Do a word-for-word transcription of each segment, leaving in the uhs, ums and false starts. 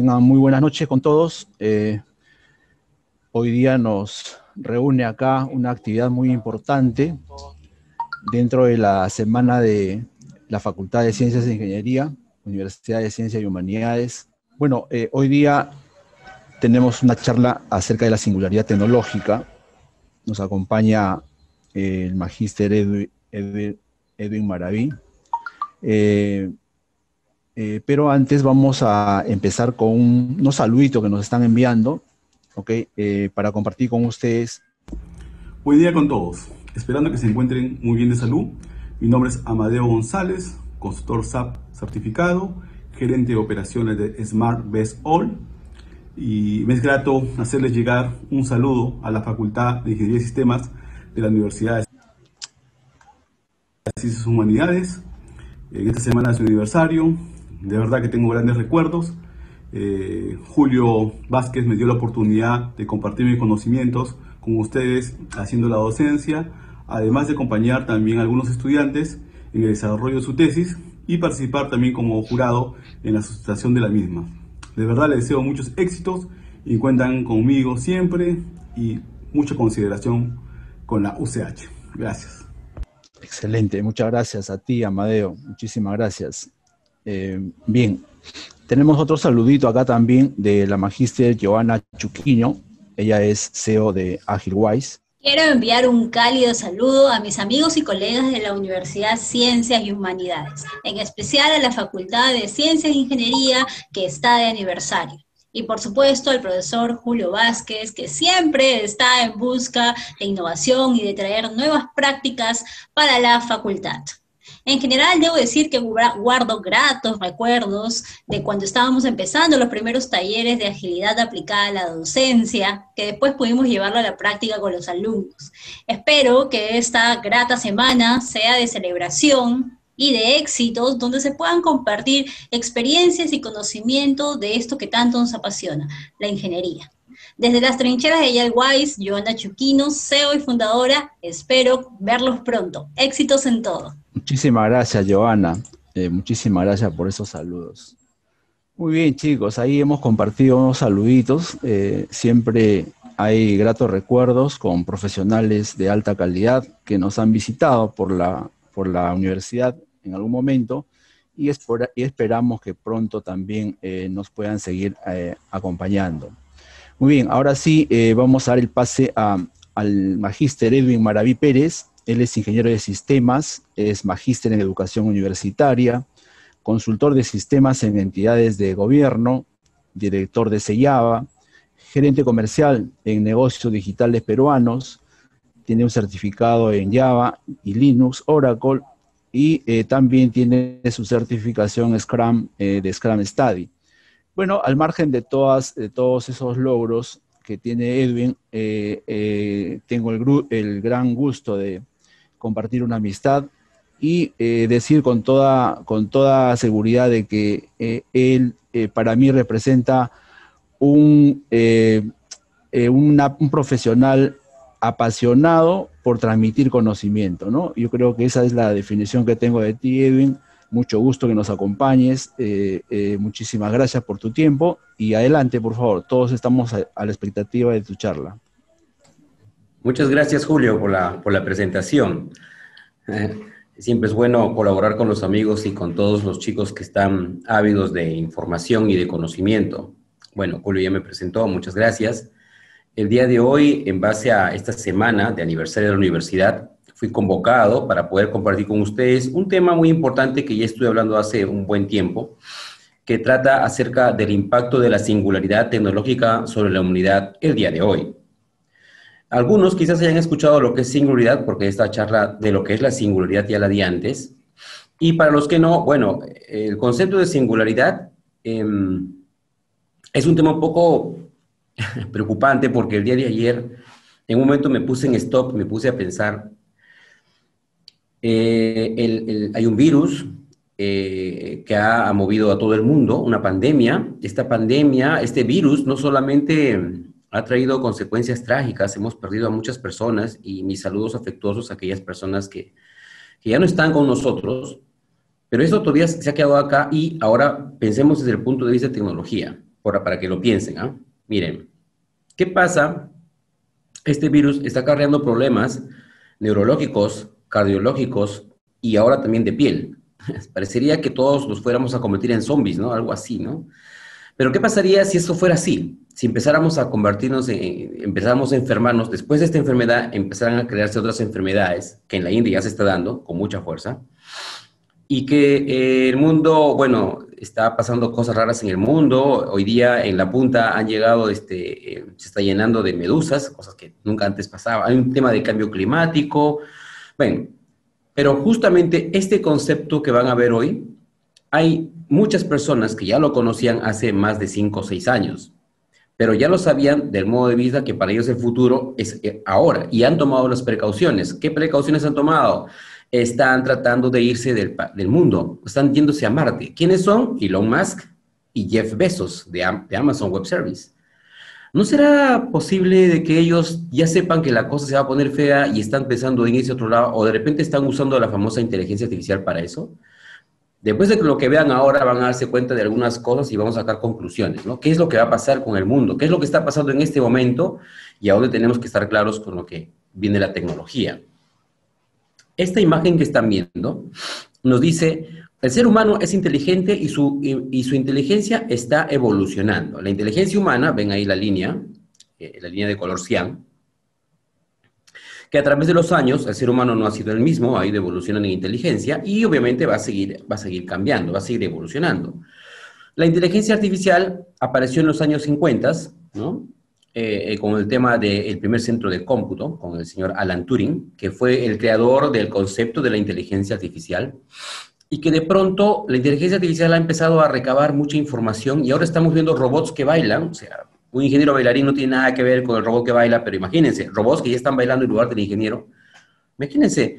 tengan muy buenas noches con todos. Eh, hoy día nos reúne acá una actividad muy importante dentro de la semana de la Facultad de Ciencias e Ingeniería, Universidad de Ciencias y Humanidades. Bueno, eh, hoy día tenemos una charla acerca de la singularidad tecnológica. Nos acompaña eh, el magíster Edwin, Edwin, Edwin Maraví. Eh, eh, pero antes vamos a empezar con un, unos saluditos que nos están enviando, ¿ok? Eh, para compartir con ustedes. Buen día con todos, esperando que se encuentren muy bien de salud. Mi nombre es Amadeo González, consultor S A P certificado, gerente de operaciones de Smart Best All, y me es grato hacerles llegar un saludo a la Facultad de Ingeniería y Sistemas de la Universidad de Ciencias y Humanidades. En esta semana de su aniversario, de verdad que tengo grandes recuerdos. Eh, Julio Vázquez me dio la oportunidad de compartir mis conocimientos con ustedes haciendo la docencia, además de acompañar también a algunos estudiantes en el desarrollo de su tesis y participar también como jurado en la sustentación de la misma. De verdad les deseo muchos éxitos y cuentan conmigo siempre y mucha consideración con la U C H. Gracias. Excelente, muchas gracias a ti, Amadeo, muchísimas gracias. Eh, bien, tenemos otro saludito acá también de la magíster Giovanna Chuquiño. Ella es C E O de Agilwise. Quiero enviar un cálido saludo a mis amigos y colegas de la Universidad Ciencias y Humanidades, en especial a la Facultad de Ciencias e Ingeniería, que está de aniversario. Y por supuesto al profesor Julio Vázquez, que siempre está en busca de innovación y de traer nuevas prácticas para la facultad. En general, debo decir que guardo gratos recuerdos de cuando estábamos empezando los primeros talleres de agilidad aplicada a la docencia, que después pudimos llevarlo a la práctica con los alumnos. Espero que esta grata semana sea de celebración y de éxitos, donde se puedan compartir experiencias y conocimiento de esto que tanto nos apasiona, la ingeniería. Desde las trincheras de Agilwise, Giovanna Chuquiño, C E O y fundadora, espero verlos pronto. Éxitos en todo. Muchísimas gracias, Giovanna. Eh, muchísimas gracias por esos saludos. Muy bien, chicos, ahí hemos compartido unos saluditos. Eh, siempre hay gratos recuerdos con profesionales de alta calidad que nos han visitado por la, por la universidad en algún momento y, espora, y esperamos que pronto también eh, nos puedan seguir eh, acompañando. Muy bien, ahora sí eh, vamos a dar el pase a, al magíster Edwin Maraví Pérez. Él es ingeniero de sistemas, es magíster en educación universitaria, consultor de sistemas en entidades de gobierno, director de CEIAVA, gerente comercial en negocios digitales peruanos, tiene un certificado en Java y Linux, Oracle, y eh, también tiene su certificación Scrum eh, de Scrum Study. Bueno, al margen de, todas, de todos esos logros que tiene Edwin, eh, eh, tengo el, el gran gusto de compartir una amistad y eh, decir con toda, con toda seguridad de que eh, él eh, para mí representa un, eh, eh, una, un profesional apasionado por transmitir conocimiento, ¿no? Yo creo que esa es la definición que tengo de ti, Edwin. Mucho gusto que nos acompañes, eh, eh, muchísimas gracias por tu tiempo y adelante, por favor, todos estamos a, a la expectativa de tu charla. Muchas gracias, Julio, por la, por la presentación. Eh, siempre es bueno colaborar con los amigos y con todos los chicos que están ávidos de información y de conocimiento. Bueno, Julio ya me presentó, muchas gracias. El día de hoy, en base a esta semana de aniversario de la universidad, fui convocado para poder compartir con ustedes un tema muy importante que ya estoy hablando hace un buen tiempo, que trata acerca del impacto de la singularidad tecnológica sobre la humanidad el día de hoy. Algunos quizás hayan escuchado lo que es singularidad, porque esta charla de lo que es la singularidad ya la di antes. Y para los que no, bueno, el concepto de singularidad eh, es un tema un poco preocupante, porque el día de ayer, en un momento me puse en stop, me puse a pensar. Eh, el, el, hay un virus eh, que ha, ha movido a todo el mundo, una pandemia. Esta pandemia, este virus, no solamente ha traído consecuencias trágicas, hemos perdido a muchas personas, y mis saludos afectuosos a aquellas personas que, que ya no están con nosotros, pero esto todavía se ha quedado acá. Y ahora pensemos desde el punto de vista de tecnología. por, para que lo piensen, ¿ah? Miren, ¿qué pasa? Este virus está acarreando problemas neurológicos, cardiológicos y ahora también de piel. Parecería que todos nos fuéramos a convertir en zombies, ¿no? Algo así, ¿no? Pero ¿qué pasaría si esto fuera así? Si empezáramos a convertirnos, en, empezáramos a enfermarnos, después de esta enfermedad empezaran a crearse otras enfermedades, que en la India ya se está dando con mucha fuerza, y que eh, el mundo, bueno, está pasando cosas raras en el mundo. Hoy día en la punta han llegado, este, eh, se está llenando de medusas, cosas que nunca antes pasaba. Hay un tema de cambio climático. Bueno, pero justamente este concepto que van a ver hoy, hay muchas personas que ya lo conocían hace más de cinco o seis años, pero ya lo sabían del modo de vista que para ellos el futuro es ahora, y han tomado las precauciones. ¿Qué precauciones han tomado? Están tratando de irse del, del mundo, están yéndose a Marte. ¿Quiénes son? Elon Musk y Jeff Bezos de, de Amazon Web Service. ¿No será posible de que ellos ya sepan que la cosa se va a poner fea y están pensando en irse a otro lado, o de repente están usando la famosa inteligencia artificial para eso? Después de que lo que vean ahora van a darse cuenta de algunas cosas y vamos a sacar conclusiones, ¿no? ¿Qué es lo que va a pasar con el mundo? ¿Qué es lo que está pasando en este momento? Y a dónde tenemos que estar claros con lo que viene la tecnología. Esta imagen que están viendo nos dice, el ser humano es inteligente y su, y, y su inteligencia está evolucionando. La inteligencia humana, ven ahí la línea, eh, la línea de color cian, que a través de los años el ser humano no ha sido el mismo, ha ido evolucionando en inteligencia y obviamente va a seguir, va a seguir cambiando, va a seguir evolucionando. La inteligencia artificial apareció en los años cincuenta, ¿no? Eh, con el tema del primer centro de cómputo, con el señor Alan Turing, que fue el creador del concepto de la inteligencia artificial, y que de pronto la inteligencia artificial ha empezado a recabar mucha información y ahora estamos viendo robots que bailan, o sea, un ingeniero bailarín no tiene nada que ver con el robot que baila, pero imagínense, robots que ya están bailando en lugar del ingeniero. Imagínense,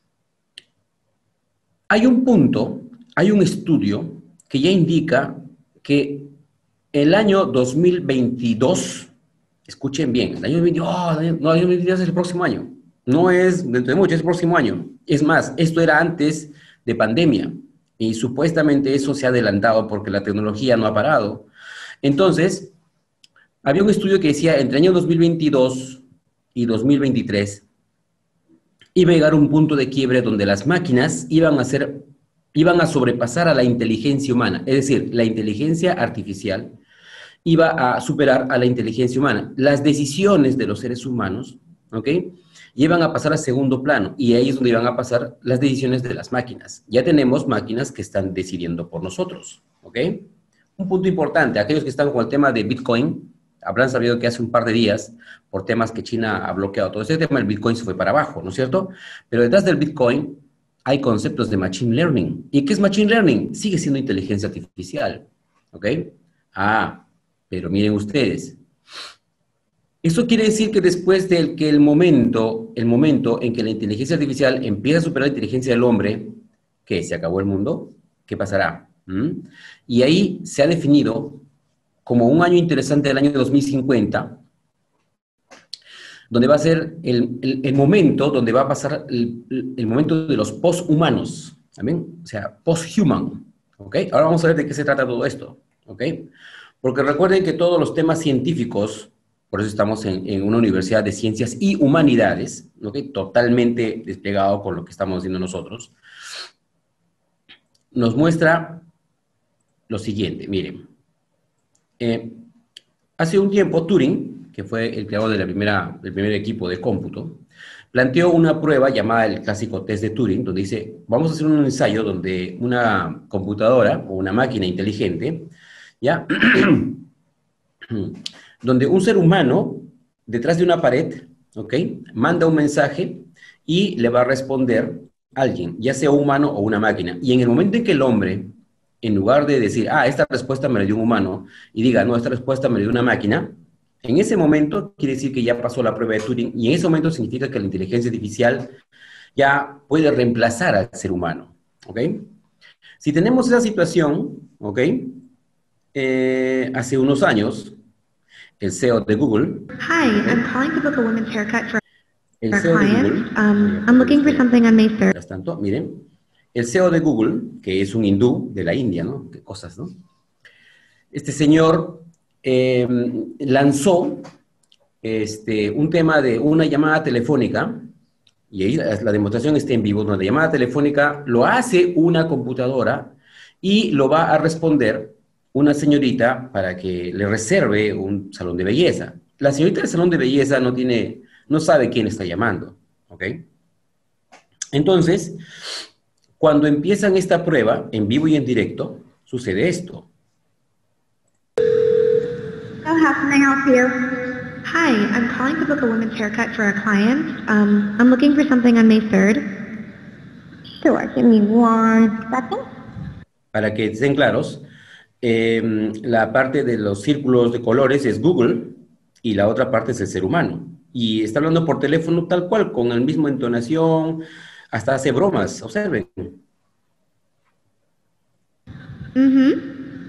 hay un punto, hay un estudio que ya indica que el año dos mil veintidós, escuchen bien, el año dos mil veintidós, oh, no, el año dos mil veintidós es el próximo año, no es dentro de mucho, es el próximo año. Es más, esto era antes de pandemia y supuestamente eso se ha adelantado porque la tecnología no ha parado. Entonces, había un estudio que decía, entre el año dos mil veintidós y dos mil veintitrés, iba a llegar un punto de quiebre donde las máquinas iban a, ser, iban a sobrepasar a la inteligencia humana. Es decir, la inteligencia artificial iba a superar a la inteligencia humana. Las decisiones de los seres humanos, ¿ok?, iban a pasar a segundo plano, y ahí es donde iban a pasar las decisiones de las máquinas. Ya tenemos máquinas que están decidiendo por nosotros, ¿ok? Un punto importante, aquellos que están con el tema de Bitcoin, habrán sabido que hace un par de días, por temas que China ha bloqueado todo ese tema, el Bitcoin se fue para abajo, ¿no es cierto? Pero detrás del Bitcoin hay conceptos de Machine Learning. ¿Y qué es Machine Learning? Sigue siendo inteligencia artificial, ¿ok? Ah, pero miren ustedes, eso quiere decir que después del que el momento, el momento en que la inteligencia artificial empieza a superar la inteligencia del hombre, ¿qué? ¿Se acabó el mundo? ¿Qué pasará? ¿Mm? Y ahí se ha definido como un año interesante del año dos mil cincuenta, donde va a ser el, el, el momento donde va a pasar el, el momento de los posthumanos, ¿también? O sea, posthuman, ¿ok? Ahora vamos a ver de qué se trata todo esto, ¿ok? Porque recuerden que todos los temas científicos, por eso estamos en, en una universidad de ciencias y humanidades, ¿ok?, totalmente desplegado con lo que estamos haciendo nosotros, nos muestra lo siguiente, miren. Eh, hace un tiempo Turing, que fue el creador de la primera, del primer equipo de cómputo, planteó una prueba llamada el clásico test de Turing, donde dice, vamos a hacer un ensayo donde una computadora o una máquina inteligente, ¿ya?, donde un ser humano, detrás de una pared, ¿ok?, manda un mensaje y le va a responder a alguien, ya sea un humano o una máquina. Y en el momento en que el hombre, en lugar de decir, ah, esta respuesta me la dio un humano, y diga, no, esta respuesta me la dio una máquina, en ese momento quiere decir que ya pasó la prueba de Turing, y en ese momento significa que la inteligencia artificial ya puede reemplazar al ser humano, ¿ok? Si tenemos esa situación, ¿ok?, eh, hace unos años, el C E O de Google. Hi, I'm calling to book a women's haircut for el our C E O de client. Google, Um, I'm looking for something on May third. Mientras tanto, miren, el C E O de Google, que es un hindú de la India, ¿no? Qué cosas, ¿no? Este señor eh, lanzó este, un tema de una llamada telefónica, y ahí la, la demostración está en vivo, donde la llamada telefónica lo hace una computadora y lo va a responder una señorita para que le reserve un salón de belleza. La señorita del salón de belleza no tiene, no sabe quién está llamando, ¿ok? Entonces, cuando empiezan esta prueba, en vivo y en directo, sucede esto. So how can I help you? Hi, I'm calling to book a women's haircut for a client. Um, I'm looking for something on May third. Sure, give me one second. Para que estén claros, eh, la parte de los círculos de colores es Google y la otra parte es el ser humano. Y está hablando por teléfono tal cual, con la misma entonación, hasta hace bromas, observen. Mm-hmm.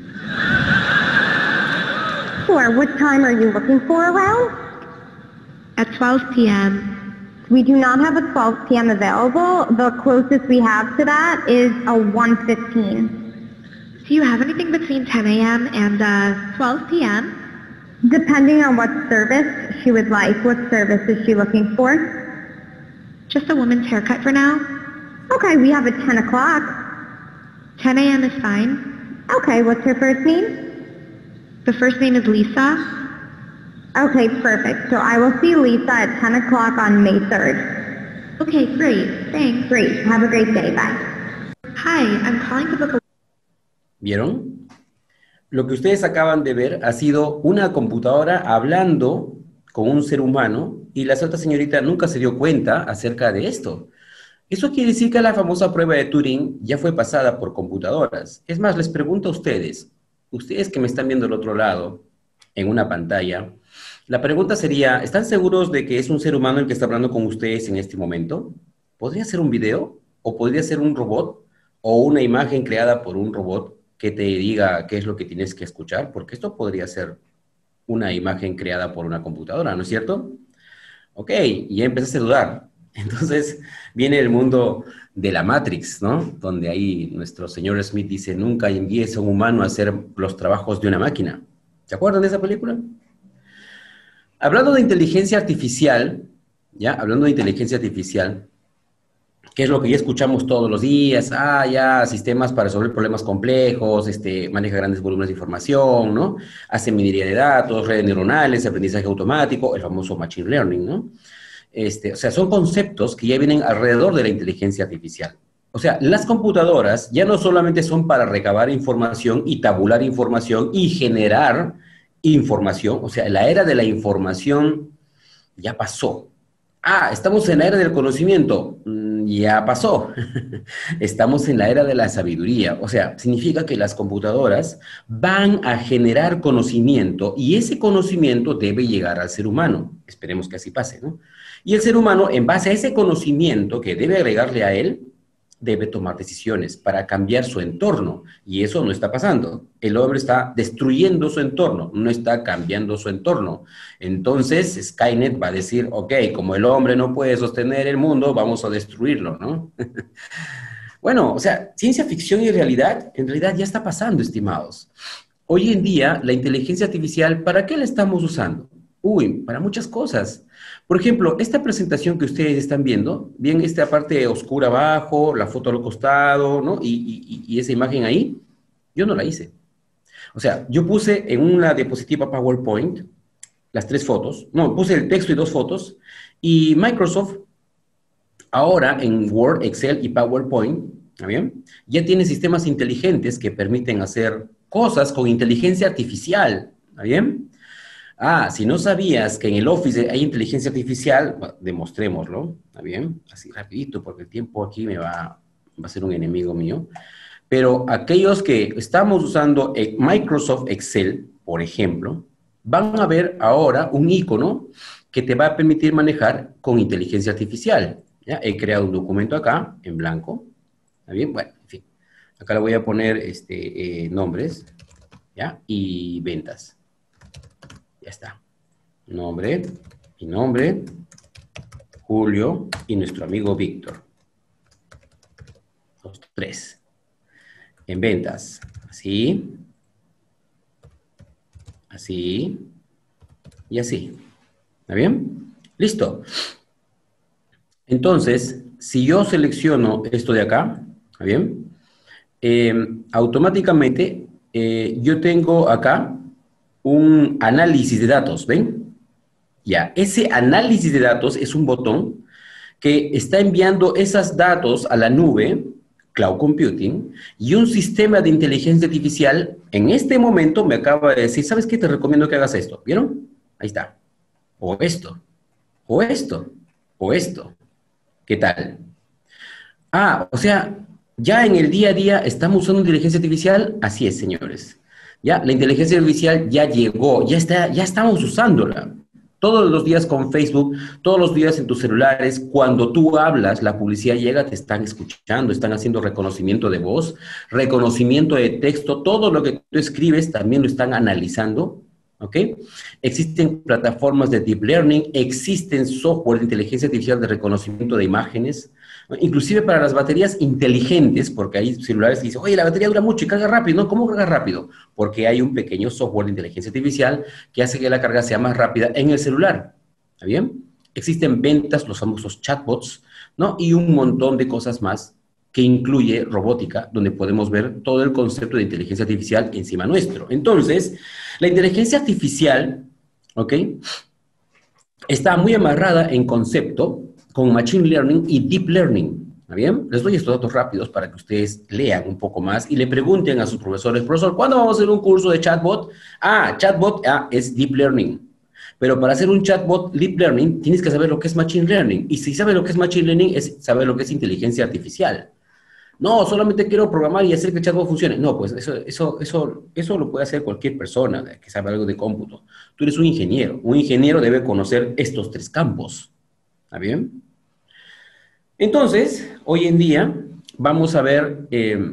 Sure, what time are you looking for around? At twelve p m We do not have a twelve p m available. The closest we have to that is a one fifteen. Do you have anything between ten a m and uh, twelve p m? Depending on what service she would like. What service is she looking for? Just a woman's haircut for now. Okay, we have a ten o'clock. ten a m is fine. Okay, what's her first name? The first name is Lisa. Okay, perfect. So I will see Lisa at ten o'clock on May third. Okay, great. Thanks. Great. Have a great day. Bye. Hi, I'm calling to book a... ¿Vieron? Lo que ustedes acaban de ver ha sido una computadora hablando con un ser humano y la otra señorita nunca se dio cuenta acerca de esto. Eso quiere decir que la famosa prueba de Turing ya fue pasada por computadoras. Es más, les pregunto a ustedes, ustedes que me están viendo al otro lado, en una pantalla, la pregunta sería, ¿están seguros de que es un ser humano el que está hablando con ustedes en este momento? ¿Podría ser un video? ¿O podría ser un robot? ¿O una imagen creada por un robot que te diga qué es lo que tienes que escuchar? Porque esto podría ser una imagen creada por una computadora, ¿no es cierto? Ok, y ya empezaste a dudar. Entonces viene el mundo de la Matrix, ¿no? Donde ahí nuestro señor Smith dice, nunca envíes a un humano a hacer los trabajos de una máquina. ¿Se acuerdan de esa película? Hablando de inteligencia artificial, ¿ya? Hablando de inteligencia artificial, que es lo que ya escuchamos todos los días, ah, ya, sistemas para resolver problemas complejos, este, maneja grandes volúmenes de información, ¿no? Hace minería de datos, redes neuronales, aprendizaje automático, el famoso machine learning, ¿no? Este, o sea, son conceptos que ya vienen alrededor de la inteligencia artificial. O sea, las computadoras ya no solamente son para recabar información y tabular información y generar información, o sea, la era de la información ya pasó. Ah, estamos en la era del conocimiento, mm, ya pasó. Estamos en la era de la sabiduría, o sea, significa que las computadoras van a generar conocimiento y ese conocimiento debe llegar al ser humano. Esperemos que así pase, ¿no? Y el ser humano, en base a ese conocimiento que debe agregarle a él, debe tomar decisiones para cambiar su entorno. Y eso no está pasando. El hombre está destruyendo su entorno, no está cambiando su entorno. Entonces, Skynet va a decir, ok, como el hombre no puede sostener el mundo, vamos a destruirlo, ¿no? Bueno, o sea, ciencia ficción y realidad, en realidad ya está pasando, estimados. Hoy en día, la inteligencia artificial, ¿para qué la estamos usando? Uy, para muchas cosas. Por ejemplo, esta presentación que ustedes están viendo, bien esta parte oscura abajo, la foto al costado, ¿no? Y, y, y esa imagen ahí, yo no la hice. O sea, yo puse en una diapositiva PowerPoint las tres fotos, no, puse el texto y dos fotos, y Microsoft ahora en Word, Excel y PowerPoint, ¿está bien? Ya tiene sistemas inteligentes que permiten hacer cosas con inteligencia artificial, ¿está bien? Ah, si no sabías que en el Office hay inteligencia artificial, bueno, demostrémoslo, ¿está bien? Así rapidito, porque el tiempo aquí me va, va a ser un enemigo mío. Pero aquellos que estamos usando Microsoft Excel, por ejemplo, van a ver ahora un icono que te va a permitir manejar con inteligencia artificial. ¿Ya? He creado un documento acá, en blanco, ¿está bien? Bueno, en fin. Acá le voy a poner este, eh, nombres, ¿ya? Y ventas. Ya está. Nombre y nombre, Julio y nuestro amigo Víctor. Los tres. En ventas, así. así y así. ¿Está bien? Listo. Entonces, si yo selecciono esto de acá, ¿está bien? Eh, automáticamente eh, yo tengo acá un análisis de datos, ¿ven? Ya, ese análisis de datos es un botón que está enviando esos datos a la nube, Cloud Computing, y un sistema de inteligencia artificial en este momento me acaba de decir, ¿sabes qué? Te recomiendo que hagas esto. ¿Vieron? Ahí está. O esto, o esto, o esto. ¿Qué tal? Ah, o sea, ya en el día a día estamos usando inteligencia artificial. Así es, señores. Ya, la inteligencia artificial ya llegó, ya está, ya estamos usándola. Todos los días con Facebook, todos los días en tus celulares, cuando tú hablas, la publicidad llega, te están escuchando, están haciendo reconocimiento de voz, reconocimiento de texto, todo lo que tú escribes también lo están analizando, ¿ok? Existen plataformas de deep learning, existen software de inteligencia artificial de reconocimiento de imágenes, ¿no? Inclusive para las baterías inteligentes, porque hay celulares que dicen, oye, la batería dura mucho y carga rápido, ¿no? ¿Cómo carga rápido? Porque hay un pequeño software de inteligencia artificial que hace que la carga sea más rápida en el celular, ¿está bien? Existen ventas, los famosos chatbots, ¿no? Y un montón de cosas más que incluye robótica, donde podemos ver todo el concepto de inteligencia artificial encima nuestro. Entonces, la inteligencia artificial, ¿ok? Está muy amarrada en concepto con Machine Learning y Deep Learning, ¿está bien? Les doy estos datos rápidos para que ustedes lean un poco más y le pregunten a sus profesores, profesor, ¿cuándo vamos a hacer un curso de chatbot? Ah, chatbot ah, es Deep Learning. Pero para hacer un chatbot Deep Learning, tienes que saber lo que es Machine Learning. Y si sabes lo que es Machine Learning, es saber lo que es inteligencia artificial. No, solamente quiero programar y hacer que el chatbot funcione. No, pues eso, eso, eso, eso lo puede hacer cualquier persona que sabe algo de cómputo. Tú eres un ingeniero. Un ingeniero debe conocer estos tres campos. ¿Está bien? Entonces, hoy en día, vamos a ver eh,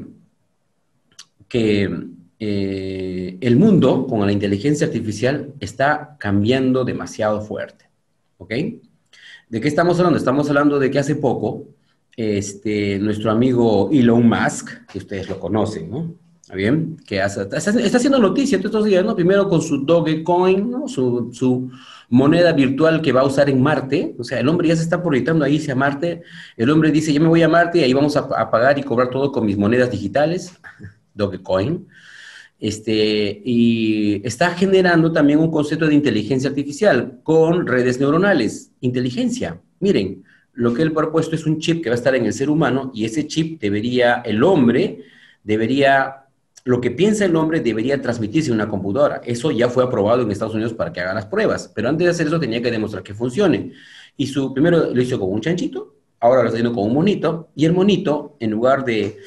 que eh, el mundo con la inteligencia artificial está cambiando demasiado fuerte. ¿Ok? ¿De qué estamos hablando? Estamos hablando de que hace poco Este, nuestro amigo Elon Musk, que ustedes lo conocen, ¿no? ¿Está bien? Que hace, está, está haciendo noticia estos días, ¿no? Primero con su Dogecoin, ¿no? Su, su moneda virtual que va a usar en Marte. O sea, el hombre ya se está proyectando a irse a Marte. El hombre dice, yo me voy a Marte y ahí vamos a, a pagar y cobrar todo con mis monedas digitales. Dogecoin. Este, y está generando también un concepto de inteligencia artificial con redes neuronales. Inteligencia. Miren, lo que él propuesto es un chip que va a estar en el ser humano y ese chip debería, el hombre, debería, lo que piensa el hombre debería transmitirse a una computadora. Eso ya fue aprobado en Estados Unidos para que haga las pruebas, pero antes de hacer eso tenía que demostrar que funcione. Y su, primero lo hizo con un chanchito, ahora lo está haciendo con un monito, y el monito, en lugar de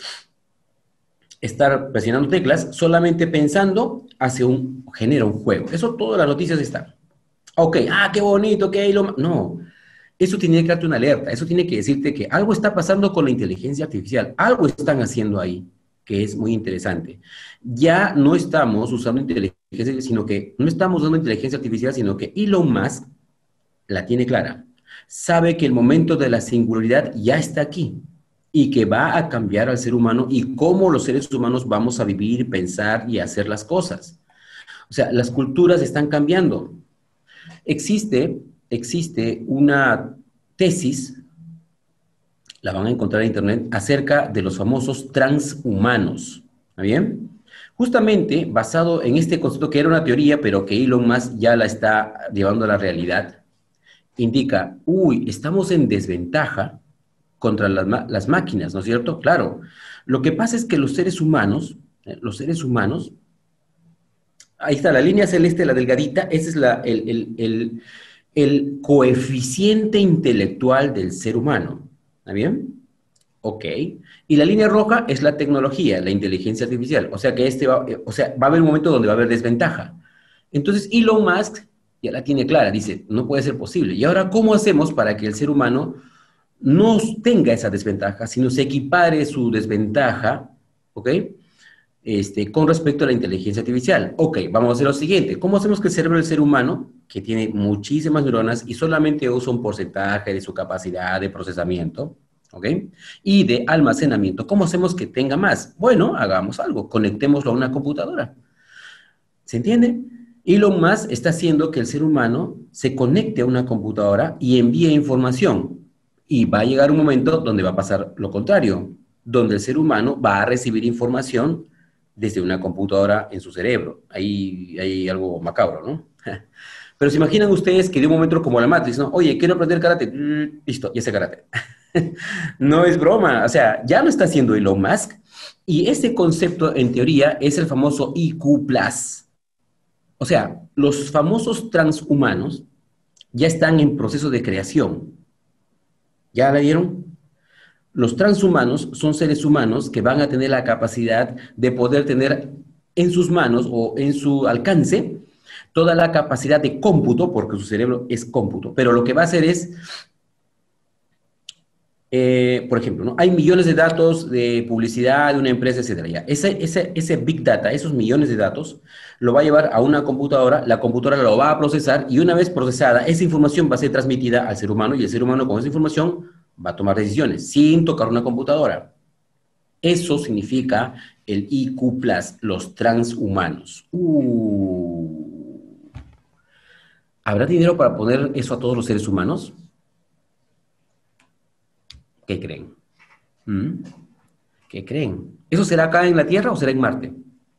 estar presionando teclas, solamente pensando, hace un, genera un juego. Eso todas las noticias están. Ok, ah, qué bonito, qué lo... No. Eso tiene que darte una alerta, eso tiene que decirte que algo está pasando con la inteligencia artificial, algo están haciendo ahí, que es muy interesante. Ya no estamos usando inteligencia, sino que, no estamos usando inteligencia artificial, sino que Elon Musk la tiene clara. Sabe que el momento de la singularidad ya está aquí y que va a cambiar al ser humano y cómo los seres humanos vamos a vivir, pensar y hacer las cosas. O sea, las culturas están cambiando. Existe... Existe una tesis, la van a encontrar en internet, acerca de los famosos transhumanos. ¿Está bien? Justamente basado en este concepto que era una teoría, pero que Elon Musk ya la está llevando a la realidad, indica, uy, estamos en desventaja contra las, las máquinas, ¿no es cierto? Claro, lo que pasa es que los seres humanos, los seres humanos, ahí está la línea celeste, la delgadita, ese es la, el... el, el el coeficiente intelectual del ser humano. ¿Está bien? Ok. Y la línea roja es la tecnología, la inteligencia artificial. O sea que este va, o sea, va a haber un momento donde va a haber desventaja. Entonces Elon Musk ya la tiene clara, dice, no puede ser posible. Y ahora, ¿cómo hacemos para que el ser humano no tenga esa desventaja, sino se equipare su desventaja, ¿ok? Este, con respecto a la inteligencia artificial. Ok, vamos a hacer lo siguiente. ¿Cómo hacemos que el cerebro del ser humano, que tiene muchísimas neuronas y solamente usa un porcentaje de su capacidad de procesamiento, ¿ok? Y de almacenamiento, ¿cómo hacemos que tenga más? Bueno, hagamos algo, conectémoslo a una computadora. ¿Se entiende? Elon Musk está haciendo que el ser humano se conecte a una computadora y envíe información. Y va a llegar un momento donde va a pasar lo contrario, donde el ser humano va a recibir información desde una computadora en su cerebro. Ahí hay algo macabro, ¿no? Pero se imaginan ustedes que de un momento como la Matrix, ¿no? Oye, quiero aprender karate. Mm, listo, ya sé karate. No es broma. O sea, ya lo está haciendo Elon Musk. Y ese concepto, en teoría, es el famoso I Q plus. O sea, los famosos transhumanos ya están en proceso de creación. ¿Ya la vieron? Los transhumanos son seres humanos que van a tener la capacidad de poder tener en sus manos o en su alcance toda la capacidad de cómputo, porque su cerebro es cómputo, pero lo que va a hacer es, eh, por ejemplo, ¿no? Hay millones de datos de publicidad de una empresa, etcétera. Ya. Ese, ese, ese Big Data, esos millones de datos, lo va a llevar a una computadora, la computadora lo va a procesar y una vez procesada, esa información va a ser transmitida al ser humano y el ser humano con esa información va a tomar decisiones sin tocar una computadora. Eso significa el I Q plus, los transhumanos. Uh. ¿Habrá dinero para poner eso a todos los seres humanos? ¿Qué creen? ¿Mm? ¿Qué creen? ¿Eso será acá en la Tierra o será en Marte?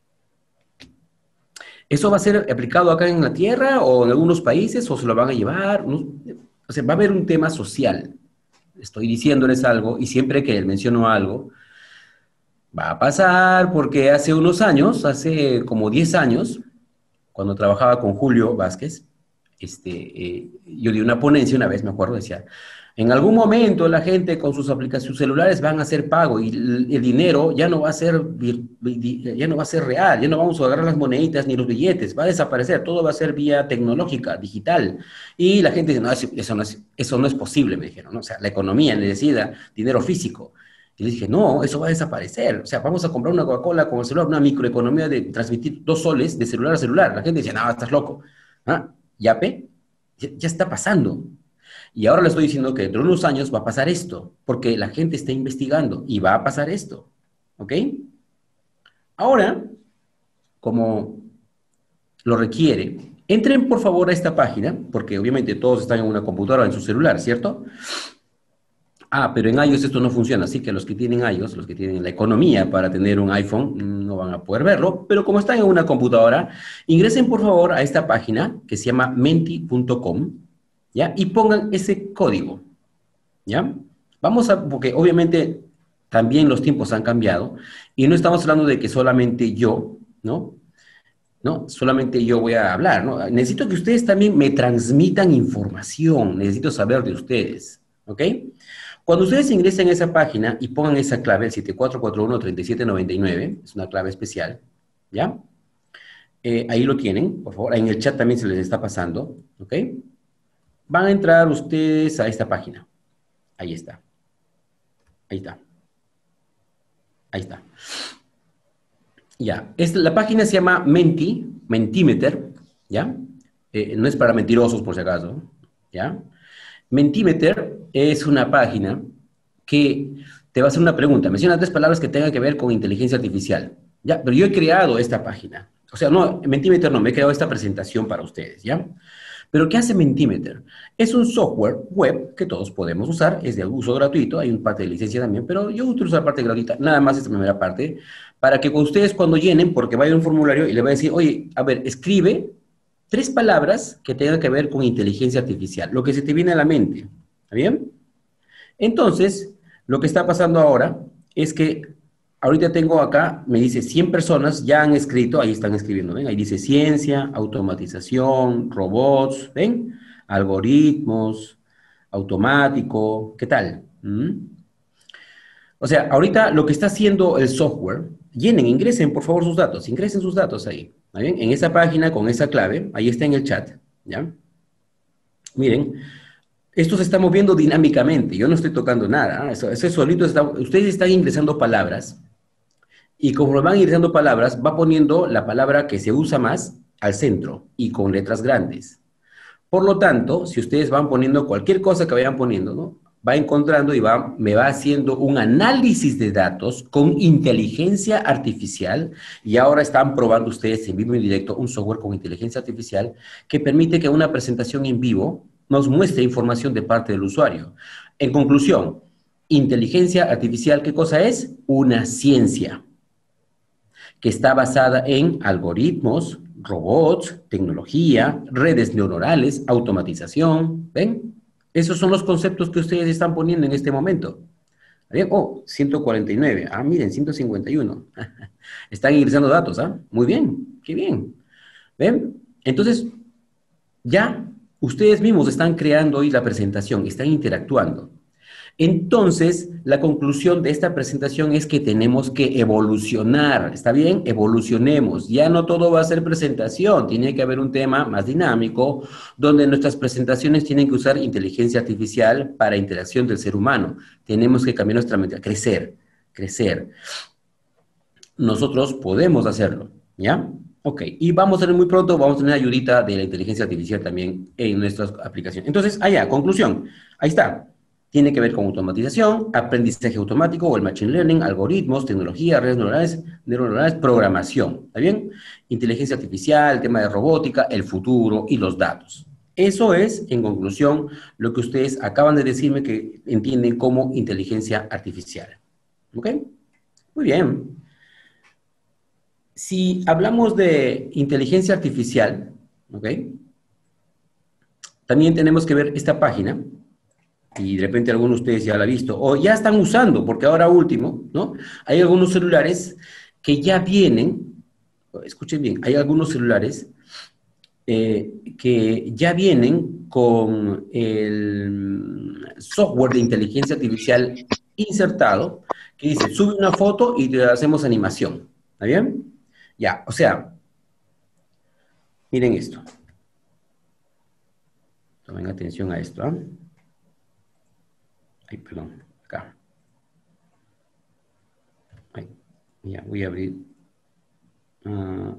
¿Eso va a ser aplicado acá en la Tierra o en algunos países o se lo van a llevar? No, o sea, va a haber un tema social. Estoy diciéndoles algo y siempre que menciono algo, va a pasar porque hace unos años, hace como diez años, cuando trabajaba con Julio Vázquez, este, eh, yo di una ponencia una vez, me acuerdo, decía, en algún momento la gente con sus aplicaciones, sus celulares van a hacer pago y el, el dinero ya no va a ser, ya no va a ser real, ya no vamos a agarrar las moneditas ni los billetes, va a desaparecer, todo va a ser vía tecnológica, digital. Y la gente dice, no, eso no es, eso no es posible, me dijeron, ¿no? O sea, la economía necesita dinero físico. Y les dije, no, eso va a desaparecer. O sea, vamos a comprar una Coca-Cola con el celular, una microeconomía de transmitir dos soles de celular a celular. La gente dice, no, estás loco. ¿Ah? ¿Yape? Ya, ya está pasando. Y ahora le estoy diciendo que dentro de unos años va a pasar esto, porque la gente está investigando y va a pasar esto. ¿Ok? Ahora, como lo requiere, entren por favor a esta página, porque obviamente todos están en una computadora o en su celular, ¿cierto? Ah, pero en iOS esto no funciona, así que los que tienen iOS, los que tienen la economía para tener un iPhone, no van a poder verlo, pero como están en una computadora, ingresen por favor a esta página que se llama menti punto com, ¿ya? Y pongan ese código, ¿ya? Vamos a, porque obviamente también los tiempos han cambiado, y no estamos hablando de que solamente yo, ¿no? ¿no? Solamente yo voy a hablar, ¿no? Necesito que ustedes también me transmitan información, necesito saber de ustedes, ¿ok? Cuando ustedes ingresen a esa página y pongan esa clave, el siete cuatro cuatro uno, tres siete nueve nueve, es una clave especial, ¿ya? Eh, ahí lo tienen, por favor, en el chat también se les está pasando, ¿ok? Van a entrar ustedes a esta página. Ahí está. Ahí está. Ahí está. Ya, esta, la página se llama Menti, Mentimeter, ¿ya? Eh, no es para mentirosos, por si acaso, ¿ya? Mentimeter es una página que te va a hacer una pregunta. Menciona tres palabras que tengan que ver con inteligencia artificial, ¿ya? Pero yo he creado esta página. O sea, no, Mentimeter no, me he creado esta presentación para ustedes, ¿ya? Pero ¿qué hace Mentimeter? Es un software web que todos podemos usar, es de uso gratuito, hay una parte de licencia también, pero yo utilizo la parte gratuita, nada más esta primera parte, para que ustedes cuando llenen, porque va a ir un formulario y le va a decir, oye, a ver, escribe tres palabras que tengan que ver con inteligencia artificial, lo que se te viene a la mente, ¿está bien? Entonces, lo que está pasando ahora es que ahorita tengo acá, me dice cien personas ya han escrito, ahí están escribiendo, ¿ven? Ahí dice ciencia, automatización, robots, ¿ven? Algoritmos, automático, ¿qué tal? ¿Mm? O sea, ahorita lo que está haciendo el software, llenen, ingresen por favor sus datos, ingresen sus datos ahí, ¿está bien? En esa página con esa clave, ahí está en el chat, ¿ya? Miren, esto se está moviendo dinámicamente, yo no estoy tocando nada, ¿eh? eso, eso solito está, ustedes están ingresando palabras, y como van ingresando palabras, va poniendo la palabra que se usa más al centro, y con letras grandes. Por lo tanto, si ustedes van poniendo cualquier cosa que vayan poniendo, ¿no? va encontrando y va, me va haciendo un análisis de datos con inteligencia artificial, y ahora están probando ustedes en vivo y en directo un software con inteligencia artificial que permite que una presentación en vivo nos muestre información de parte del usuario. En conclusión, inteligencia artificial, ¿qué cosa es? Una ciencia que está basada en algoritmos, robots, tecnología, redes neuronales, automatización, ¿ven? Esos son los conceptos que ustedes están poniendo en este momento. ¿Bien? Oh, ciento cuarenta y nueve. Ah, miren, ciento cincuenta y uno. Están ingresando datos, ¿ah? Muy bien, qué bien. ¿Ven? Entonces, ya ustedes mismos están creando hoy la presentación, están interactuando. Entonces, la conclusión de esta presentación es que tenemos que evolucionar, ¿está bien? Evolucionemos. Ya no todo va a ser presentación, tiene que haber un tema más dinámico, donde nuestras presentaciones tienen que usar inteligencia artificial para interacción del ser humano. Tenemos que cambiar nuestra mente, crecer, crecer. Nosotros podemos hacerlo, ¿ya? Ok, y vamos a tener muy pronto, vamos a tener ayudita de la inteligencia artificial también en nuestras aplicaciones. Entonces, allá, conclusión, ahí está. Tiene que ver con automatización, aprendizaje automático o el machine learning, algoritmos, tecnología, redes neuronales, neuronales, programación, ¿está bien? Inteligencia artificial, tema de robótica, el futuro y los datos. Eso es, en conclusión, lo que ustedes acaban de decirme que entienden como inteligencia artificial. ¿Ok? Muy bien. Si hablamos de inteligencia artificial, ¿ok? También tenemos que ver esta página, y de repente algunos de ustedes ya la han visto, o ya están usando, porque ahora último, ¿no? Hay algunos celulares que ya vienen, escuchen bien, hay algunos celulares eh, que ya vienen con el software de inteligencia artificial insertado, que dice, sube una foto y te hacemos animación, ¿está bien? Ya, o sea, miren esto. Tomen atención a esto, ¿ah? ¿eh? Ay, perdón, acá. Ay, ya, voy a abrir. Uh,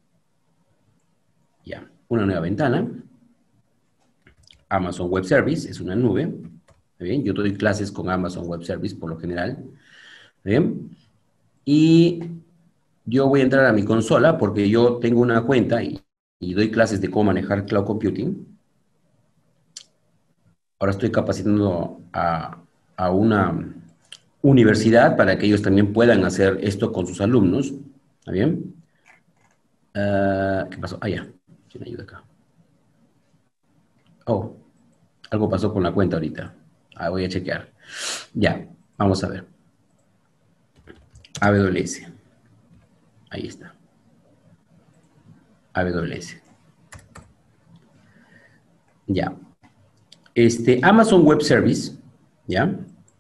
ya, una nueva ventana. Amazon Web Service, es una nube. ¿Está bien? Yo doy clases con Amazon Web Service por lo general. ¿Está bien? Y yo voy a entrar a mi consola porque yo tengo una cuenta y, y doy clases de cómo manejar Cloud Computing. Ahora estoy capacitando a, a una universidad para que ellos también puedan hacer esto con sus alumnos. ¿Está bien? Uh, ¿Qué pasó? Ah, ya. ¿Quién ayuda acá? Oh, algo pasó con la cuenta ahorita. Ah, voy a chequear. Ya, vamos a ver. A W S. Ahí está. A W S. Ya. Este, Amazon Web Service, ¿ya?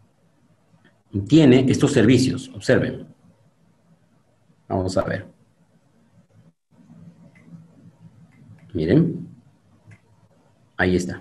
Tiene estos servicios, observen. Vamos a ver. Miren. Ahí está.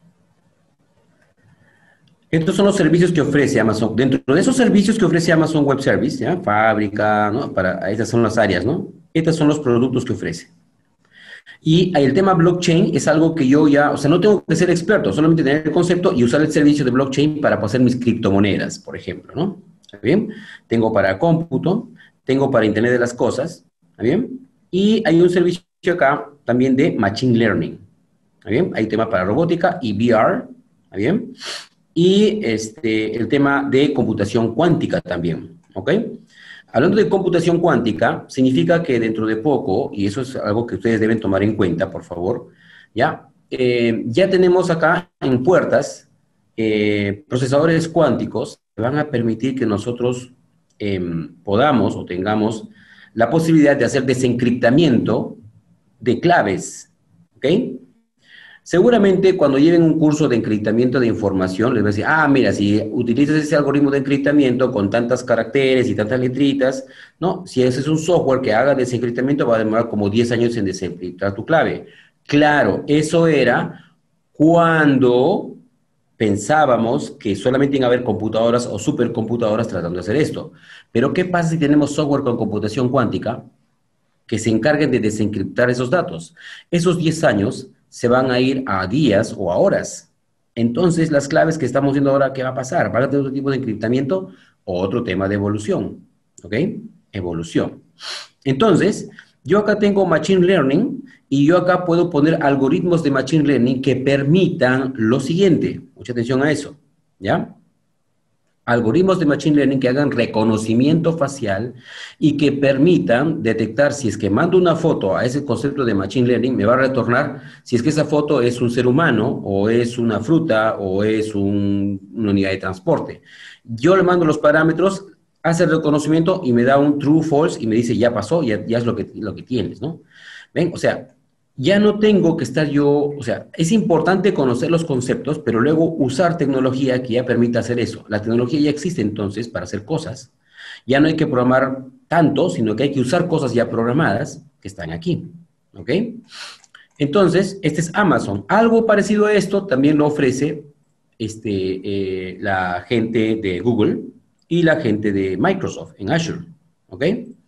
Estos son los servicios que ofrece Amazon. Dentro de esos servicios que ofrece Amazon Web Service, ¿ya? Fábrica, ¿no? Para, estas son las áreas, ¿no? Estos son los productos que ofrece. Y el tema blockchain es algo que yo ya, o sea, no tengo que ser experto, solamente tener el concepto y usar el servicio de blockchain para hacer mis criptomonedas, por ejemplo, ¿no? ¿Está bien? Tengo para cómputo, tengo para Internet de las cosas, ¿está bien? Y hay un servicio acá también de machine learning, ¿está bien? Hay tema para robótica y V R, ¿está bien? Y este, el tema de computación cuántica también, ¿ok? Hablando de computación cuántica, significa que dentro de poco, y eso es algo que ustedes deben tomar en cuenta, por favor, ya, eh, ya tenemos acá en puertas eh, procesadores cuánticos que van a permitir que nosotros eh, podamos o tengamos la posibilidad de hacer desencriptamiento de claves, ¿ok? Seguramente cuando lleven un curso de encriptamiento de información, les va a decir, ah, mira, si utilizas ese algoritmo de encriptamiento con tantos caracteres y tantas letritas, ¿no? Si ese es un software que haga desencriptamiento, va a demorar como diez años en desencriptar tu clave. Claro, eso era cuando pensábamos que solamente iban a haber computadoras o supercomputadoras tratando de hacer esto. Pero ¿qué pasa si tenemos software con computación cuántica que se encarguen de desencriptar esos datos? Esos diez años se van a ir a días o a horas, Entonces, las claves que estamos viendo ahora, ¿qué va a pasar? ¿Va a tener otro tipo de encriptamiento o otro tema de evolución? ¿Ok? Evolución. Entonces, yo acá tengo Machine Learning y yo acá puedo poner algoritmos de Machine Learning que permitan lo siguiente. Mucha atención a eso, ¿ya? Algoritmos de Machine Learning que hagan reconocimiento facial y que permitan detectar si es que mando una foto a ese concepto de Machine Learning, me va a retornar si es que esa foto es un ser humano o es una fruta o es un, una unidad de transporte. Yo le mando los parámetros, hace el reconocimiento y me da un true, false y me dice ya pasó, ya, ya es lo que, lo que tienes, ¿no? ¿Ven? O sea, ya no tengo que estar yo, o sea, es importante conocer los conceptos, pero luego usar tecnología que ya permita hacer eso. La tecnología ya existe entonces para hacer cosas. Ya no hay que programar tanto, sino que hay que usar cosas ya programadas que están aquí, ¿ok? Entonces, este es Amazon. Algo parecido a esto también lo ofrece este, eh, la gente de Google y la gente de Microsoft en Azure, ¿ok?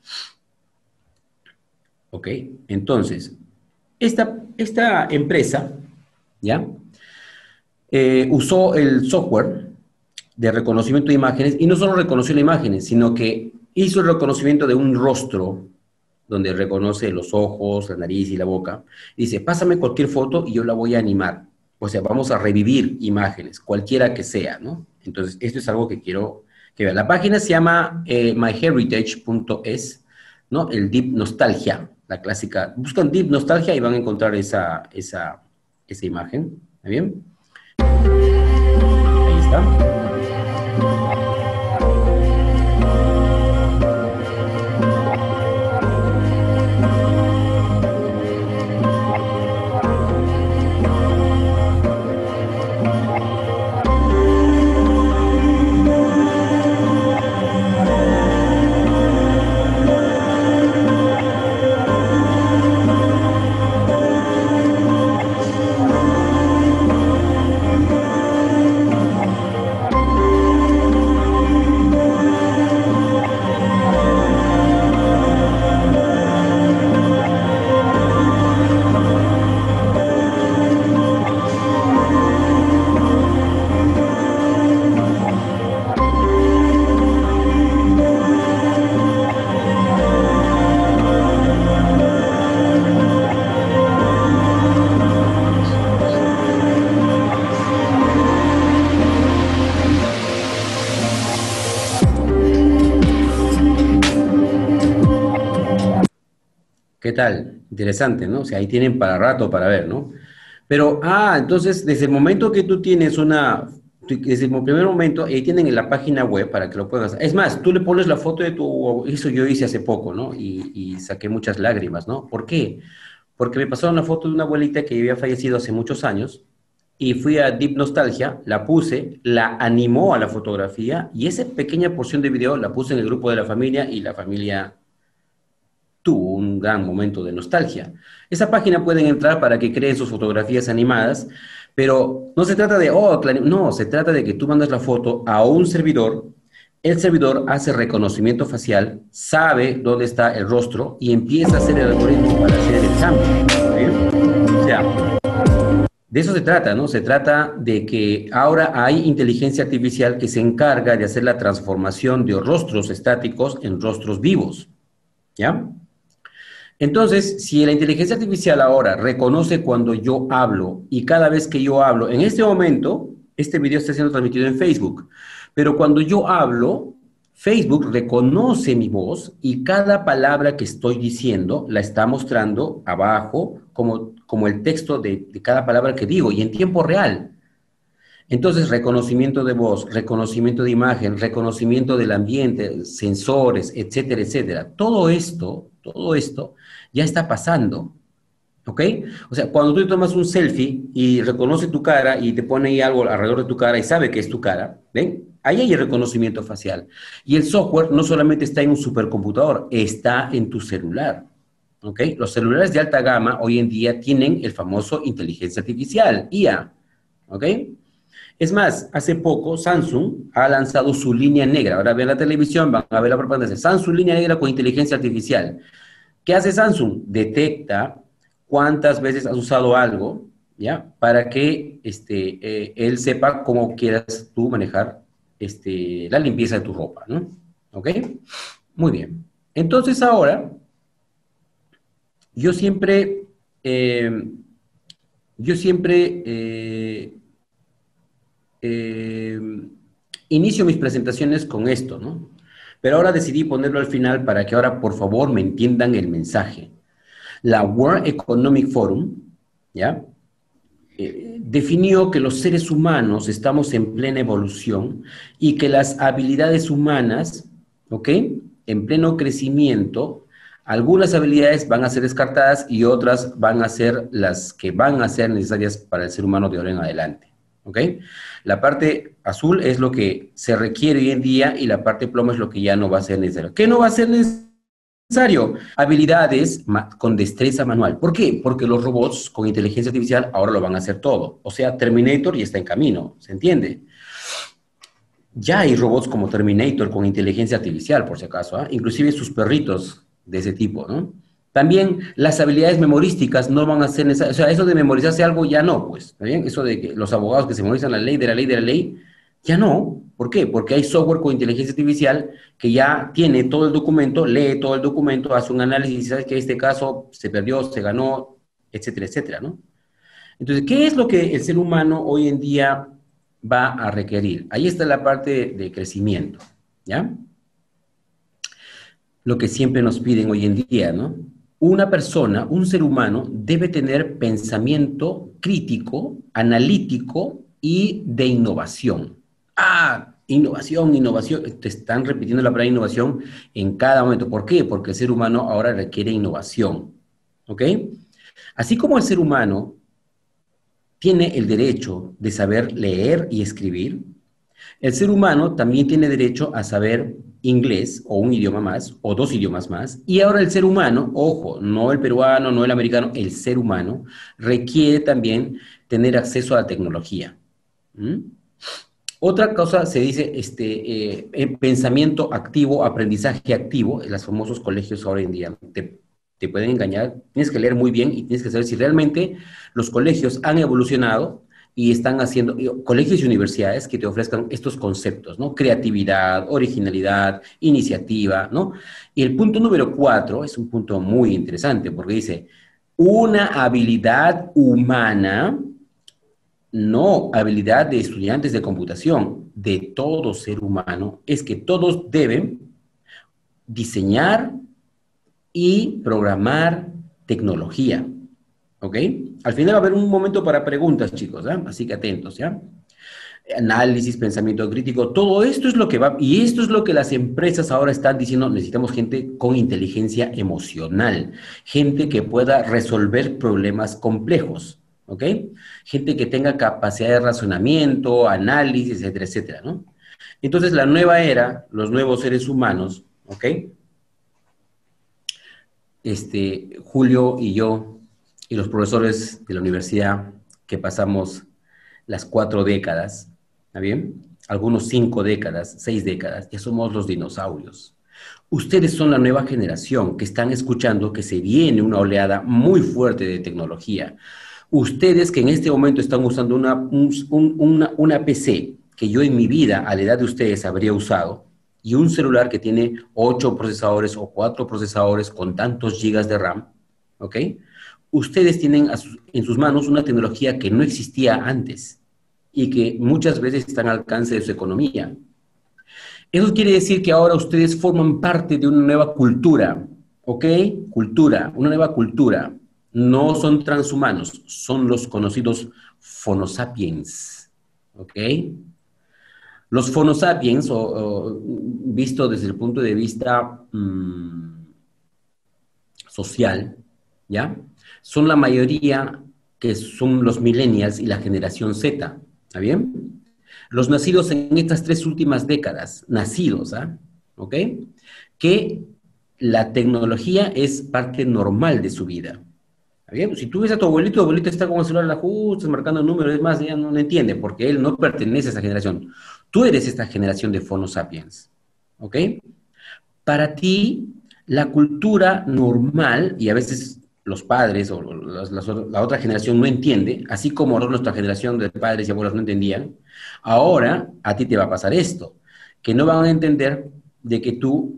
Ok, entonces... Esta, esta empresa, ¿ya? Eh, usó el software de reconocimiento de imágenes y no solo reconoció las imágenes, sino que hizo el reconocimiento de un rostro donde reconoce los ojos, la nariz y la boca. Y dice, pásame cualquier foto y yo la voy a animar. O sea, vamos a revivir imágenes, cualquiera que sea, ¿no? Entonces, esto es algo que quiero que vean. La página se llama eh, my heritage punto es, ¿no? El Deep Nostalgia. La clásica, buscan Deep Nostalgia y van a encontrar esa, esa, esa imagen. ¿Está bien? Ahí está. ¿Qué tal? Interesante, ¿no? O sea, ahí tienen para rato para ver, ¿no? Pero, ah, entonces, desde el momento que tú tienes una, desde el primer momento, ahí tienen en la página web para que lo puedas hacer. Es más, tú le pones la foto de tu, eso yo hice hace poco, ¿no? Y, y saqué muchas lágrimas, ¿no? ¿Por qué? Porque me pasaron una foto de una abuelita que había fallecido hace muchos años y fui a Deep Nostalgia, la puse, la animó a la fotografía y esa pequeña porción de video la puse en el grupo de la familia y la familia tuvo un gran momento de nostalgia. Esa página pueden entrar para que creen sus fotografías animadas, pero no se trata de, oh, no, se trata de que tú mandas la foto a un servidor, el servidor hace reconocimiento facial, sabe dónde está el rostro y empieza a hacer el algoritmo para hacer el cambio. ¿Sí? O sea, de eso se trata, ¿no? Se trata de que ahora hay inteligencia artificial que se encarga de hacer la transformación de rostros estáticos en rostros vivos, ¿ya? Entonces, si la inteligencia artificial ahora reconoce cuando yo hablo y cada vez que yo hablo, en este momento, este video está siendo transmitido en Facebook, pero cuando yo hablo, Facebook reconoce mi voz y cada palabra que estoy diciendo la está mostrando abajo como, como el texto de, de cada palabra que digo y en tiempo real. Entonces, reconocimiento de voz, reconocimiento de imagen, reconocimiento del ambiente, sensores, etcétera, etcétera. Todo esto, todo esto ya está pasando, ¿ok? O sea, cuando tú tomas un selfie y reconoce tu cara y te pone ahí algo alrededor de tu cara y sabe que es tu cara, ¿ven? Ahí hay el reconocimiento facial. Y el software no solamente está en un supercomputador, está en tu celular, ¿ok? Los celulares de alta gama hoy en día tienen el famoso inteligencia artificial, I A, ¿ok? Es más, hace poco Samsung ha lanzado su línea negra. Ahora ven la televisión, van a ver la propaganda de Samsung línea negra con inteligencia artificial. ¿Qué hace Samsung? Detecta cuántas veces has usado algo ¿ya? Para que este, eh, él sepa cómo quieras tú manejar este, la limpieza de tu ropa, ¿no? ¿Ok? Muy bien. Entonces ahora, yo siempre, eh, yo siempre eh, eh, inicio mis presentaciones con esto, ¿no? Pero ahora decidí ponerlo al final para que ahora, por favor, me entiendan el mensaje. La World Economic Forum, ¿ya? Eh, definió que los seres humanos estamos en plena evolución y que las habilidades humanas, ¿ok? En pleno crecimiento, algunas habilidades van a ser descartadas y otras van a ser las que van a ser necesarias para el ser humano de ahora en adelante, ¿ok? La parte azul es lo que se requiere hoy en día y la parte plomo es lo que ya no va a ser necesario. ¿Qué no va a ser necesario? Necesario habilidades con destreza manual. ¿Por qué? Porque los robots con inteligencia artificial ahora lo van a hacer todo. O sea, Terminator ya está en camino, ¿se entiende? Ya hay robots como Terminator con inteligencia artificial, por si acaso, ¿eh? Inclusive sus perritos de ese tipo, ¿no? También las habilidades memorísticas no van a ser necesarias. O sea, eso de memorizarse algo ya no, pues, ¿está bien? Eso de que los abogados que se memorizan la ley de la ley de la ley, ya no. ¿Por qué? Porque hay software con inteligencia artificial que ya tiene todo el documento, lee todo el documento, hace un análisis y sabe que en este caso se perdió, se ganó, etcétera, etcétera, ¿no? Entonces, ¿qué es lo que el ser humano hoy en día va a requerir? Ahí está la parte de crecimiento, ¿ya? Lo que siempre nos piden hoy en día, ¿no? Una persona, un ser humano, debe tener pensamiento crítico, analítico y de innovación. Ah, innovación, innovación. Te están repitiendo la palabra innovación en cada momento. ¿Por qué? Porque el ser humano ahora requiere innovación. ¿Ok? Así como el ser humano tiene el derecho de saber leer y escribir, el ser humano también tiene derecho a saber inglés o un idioma más o dos idiomas más. Y ahora el ser humano, ojo, no el peruano, no el americano, el ser humano requiere también tener acceso a la tecnología. ¿Mm? Otra cosa se dice este, eh, pensamiento activo, aprendizaje activo, en los famosos colegios ahora en día. Te, te pueden engañar, tienes que leer muy bien y tienes que saber si realmente los colegios han evolucionado y están haciendo, colegios y universidades que te ofrezcan estos conceptos, ¿no? Creatividad, originalidad, iniciativa, ¿no? Y el punto número cuatro es un punto muy interesante porque dice, una habilidad humana, no habilidad de estudiantes de computación, de todo ser humano, es que todos deben diseñar y programar tecnología, ¿ok? Al final va a haber un momento para preguntas, chicos, ¿eh? Así que atentos, ¿ya? Análisis, pensamiento crítico, todo esto es lo que va, y esto es lo que las empresas ahora están diciendo, necesitamos gente con inteligencia emocional, gente que pueda resolver problemas complejos, ¿ok? Gente que tenga capacidad de razonamiento, análisis, etcétera, etcétera, ¿no? Entonces, la nueva era, los nuevos seres humanos, ¿ok? Este, Julio y yo, y los profesores de la universidad, que pasamos las cuatro décadas, ¿está bien? Algunos cinco décadas, seis décadas, ya somos los dinosaurios. Ustedes son la nueva generación que están escuchando que se viene una oleada muy fuerte de tecnología. Ustedes que en este momento están usando una, un, una, una P C que yo en mi vida, a la edad de ustedes, habría usado, y un celular que tiene ocho procesadores o cuatro procesadores con tantos gigas de RAM, ¿ok? Ustedes tienen a sus, en sus manos una tecnología que no existía antes y que muchas veces está al alcance de su economía. Eso quiere decir que ahora ustedes forman parte de una nueva cultura, ¿ok? Cultura, una nueva cultura. No son transhumanos, son los conocidos Phonosapiens, ¿ok? Los Phonosapiens, o, o, visto desde el punto de vista mmm, social, ¿ya? Son la mayoría que son los millennials y la generación Z, ¿está bien? Los nacidos en estas tres últimas décadas, nacidos, ¿ah? ¿Ok? Que la tecnología es parte normal de su vida. ¿Está bien? Si tú ves a tu abuelito, tu abuelito está con el celular, la justas, marcando números, es más, ella no lo entiende, porque él no pertenece a esa generación. Tú eres esta generación de Phonosapiens, ¿ok? Para ti, la cultura normal, y a veces los padres o las, las, la otra generación no entiende, así como nuestra generación de padres y abuelos no entendían, ahora a ti te va a pasar esto, que no van a entender de que tú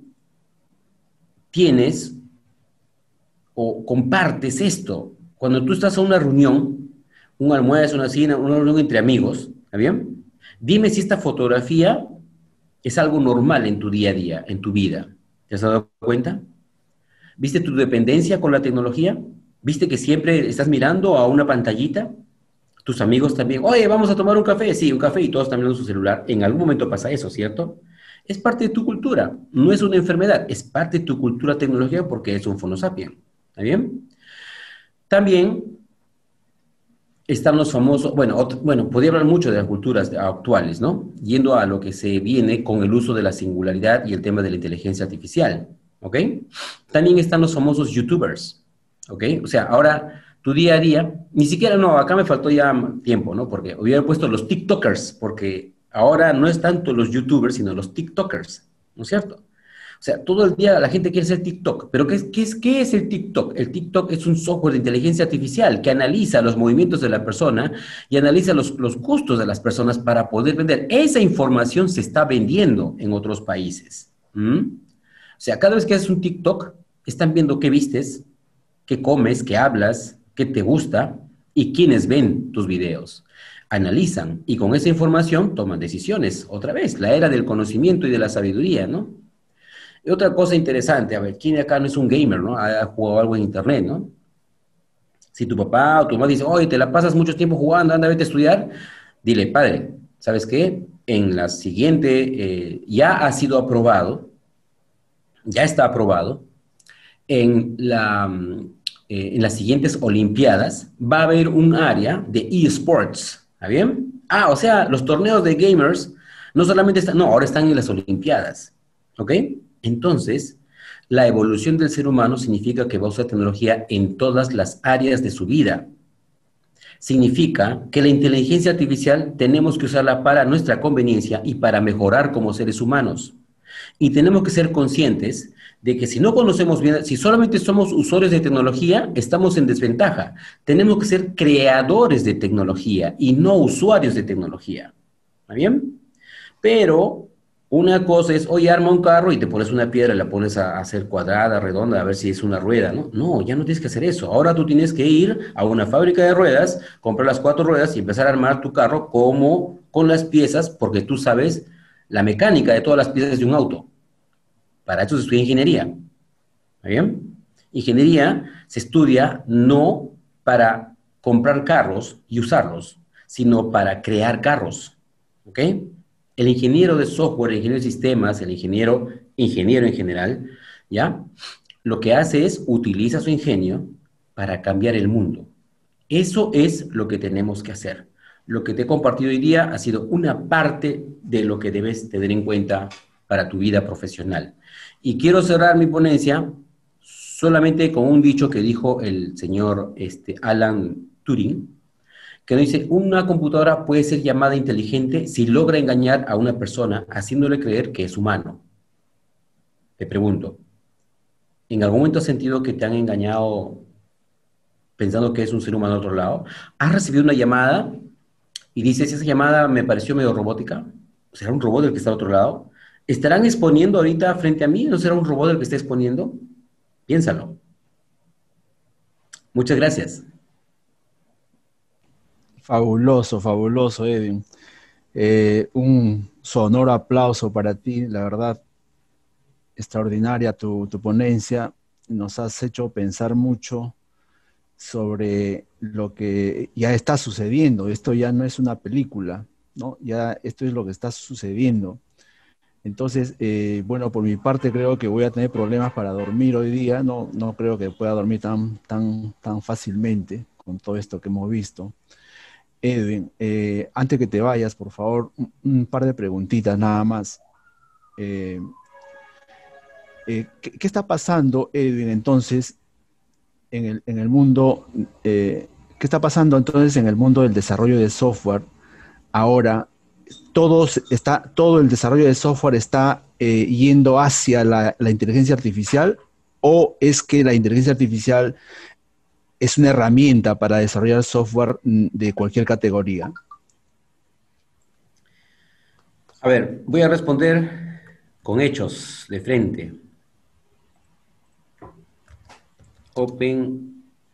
tienes o compartes esto. Cuando tú estás a una reunión, un almuerzo, una cena, una reunión entre amigos, ¿está bien? Dime si esta fotografía es algo normal en tu día a día, en tu vida. ¿Te has dado cuenta? ¿Viste tu dependencia con la tecnología? ¿Viste que siempre estás mirando a una pantallita? Tus amigos también, oye, vamos a tomar un café. Sí, un café, y todos están mirando su celular. En algún momento pasa eso, ¿cierto? Es parte de tu cultura, no es una enfermedad, es parte de tu cultura tecnológica porque es un fonosapien. ¿Está bien? También están los famosos, bueno, otro, bueno, podría hablar mucho de las culturas actuales, ¿no? Yendo a lo que se viene con el uso de la singularidad y el tema de la inteligencia artificial, ¿ok? También están los famosos youtubers, ¿ok? O sea, ahora tu día a día, ni siquiera, no, acá me faltó ya tiempo, ¿no? Porque hubiera puesto los tiktokers, porque ahora no es tanto los youtubers, sino los tiktokers, ¿no es cierto? O sea, todo el día la gente quiere hacer TikTok. ¿Pero qué es, qué es, qué es el TikTok? El TikTok es un software de inteligencia artificial que analiza los movimientos de la persona y analiza los, los gustos de las personas para poder vender. Esa información se está vendiendo en otros países. ¿Mm? O sea, cada vez que haces un TikTok, están viendo qué vistes, qué comes, qué hablas, qué te gusta y quiénes ven tus videos. Analizan y con esa información toman decisiones. Otra vez, la era del conocimiento y de la sabiduría, ¿no? Y otra cosa interesante, a ver, ¿quién acá no es un gamer, no? Ha jugado algo en internet, ¿no? Si tu papá o tu mamá dice, oye, te la pasas mucho tiempo jugando, anda, vete a estudiar, dile, padre, ¿sabes qué? En la siguiente, eh, ya ha sido aprobado, ya está aprobado, en, la, eh, en las siguientes Olimpiadas va a haber un área de eSports, ¿está bien? Ah, o sea, los torneos de gamers no solamente están, no, ahora están en las Olimpiadas, ¿ok? Entonces, la evolución del ser humano significa que va a usar tecnología en todas las áreas de su vida. Significa que la inteligencia artificial tenemos que usarla para nuestra conveniencia y para mejorar como seres humanos. Y tenemos que ser conscientes de que si no conocemos bien, si solamente somos usuarios de tecnología, estamos en desventaja. Tenemos que ser creadores de tecnología y no usuarios de tecnología. ¿Está bien? Pero una cosa es, oye, arma un carro y te pones una piedra y la pones a hacer cuadrada, redonda, a ver si es una rueda, ¿no? No, ya no tienes que hacer eso. Ahora tú tienes que ir a una fábrica de ruedas, comprar las cuatro ruedas y empezar a armar tu carro como con las piezas, porque tú sabes la mecánica de todas las piezas de un auto. Para eso se estudia ingeniería. ¿Está bien? Ingeniería se estudia no para comprar carros y usarlos, sino para crear carros. ¿Ok? El ingeniero de software, el ingeniero de sistemas, el ingeniero, ingeniero en general, ¿ya? Lo que hace es, utiliza su ingenio para cambiar el mundo. Eso es lo que tenemos que hacer. Lo que te he compartido hoy día ha sido una parte de lo que debes tener en cuenta para tu vida profesional. Y quiero cerrar mi ponencia solamente con un dicho que dijo el señor este, Alan Turing, que nos dice, una computadora puede ser llamada inteligente si logra engañar a una persona haciéndole creer que es humano. Te pregunto, ¿en algún momento has sentido que te han engañado pensando que es un ser humano de otro lado? ¿Has recibido una llamada y dices, esa llamada me pareció medio robótica? ¿Será un robot el que está al otro lado? ¿Estarán exponiendo ahorita frente a mí? ¿No será un robot el que está exponiendo? Piénsalo. Muchas gracias. Fabuloso, fabuloso, Edwin. Eh, un sonoro aplauso para ti, la verdad, extraordinaria tu, tu ponencia. Nos has hecho pensar mucho sobre lo que ya está sucediendo. Esto ya no es una película, ¿no? Ya esto es lo que está sucediendo. Entonces, eh, bueno, por mi parte creo que voy a tener problemas para dormir hoy día. No, no creo que pueda dormir tan, tan, tan fácilmente con todo esto que hemos visto. Edwin, eh, antes que te vayas, por favor, un, un par de preguntitas nada más. Eh, eh, ¿qué, ¿Qué está pasando, Edwin, entonces, en el, en el mundo, eh, qué está pasando entonces en el mundo del desarrollo de software? Ahora, todos está, todo el desarrollo de software está eh, yendo hacia la, la inteligencia artificial, ¿o es que la inteligencia artificial es una herramienta para desarrollar software de cualquier categoría? A ver, voy a responder con hechos de frente. OpenAI.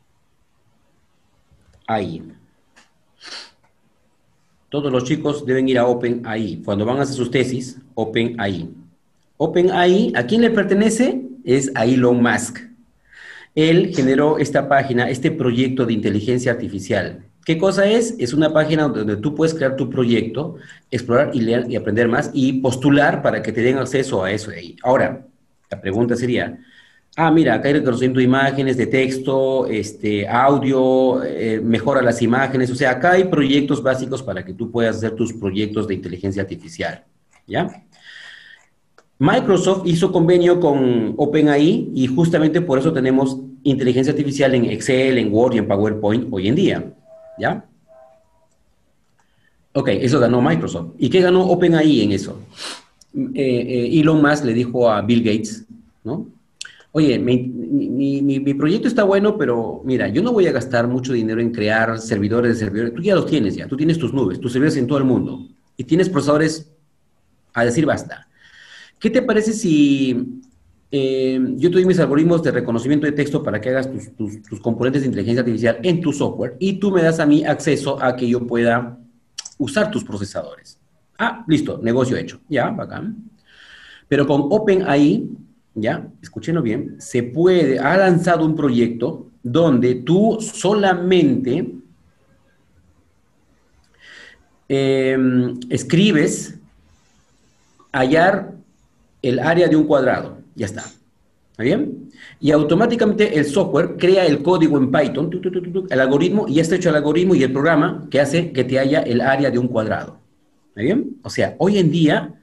Todos los chicos deben ir a OpenAI. Cuando van a hacer sus tesis, OpenAI. OpenAI, ¿a quién le pertenece? Es a Elon Musk. Él generó esta página, este proyecto de inteligencia artificial. ¿Qué cosa es? Es una página donde tú puedes crear tu proyecto, explorar y leer y aprender más y postular para que te den acceso a eso de ahí. Ahora, la pregunta sería, ah, mira, acá hay reconocimiento de imágenes, de texto, este, audio, eh, mejora las imágenes. O sea, acá hay proyectos básicos para que tú puedas hacer tus proyectos de inteligencia artificial, ¿ya? Microsoft hizo convenio con OpenAI y justamente por eso tenemos inteligencia artificial en Excel, en Word y en PowerPoint hoy en día, ¿ya? Ok, eso ganó Microsoft. ¿Y qué ganó OpenAI en eso? Eh, eh, Elon Musk le dijo a Bill Gates, ¿no? Oye, mi, mi, mi, mi proyecto está bueno, pero mira, yo no voy a gastar mucho dinero en crear servidores de servidores. Tú ya los tienes ya, tú tienes tus nubes, tus servidores en todo el mundo y tienes procesadores a decir basta. ¿Qué te parece si eh, yo te doy mis algoritmos de reconocimiento de texto para que hagas tus, tus, tus componentes de inteligencia artificial en tu software y tú me das a mí acceso a que yo pueda usar tus procesadores? Ah, listo, negocio hecho. Ya, bacán. Pero con OpenAI, ya, escúchenlo bien, se puede, ha lanzado un proyecto donde tú solamente eh, escribes hallar el área de un cuadrado, ya está. ¿Está bien? Y automáticamente el software crea el código en Python, tu, tu, tu, tu, el algoritmo, y ya está hecho el algoritmo y el programa que hace que te haya el área de un cuadrado. ¿Está bien? O sea, hoy en día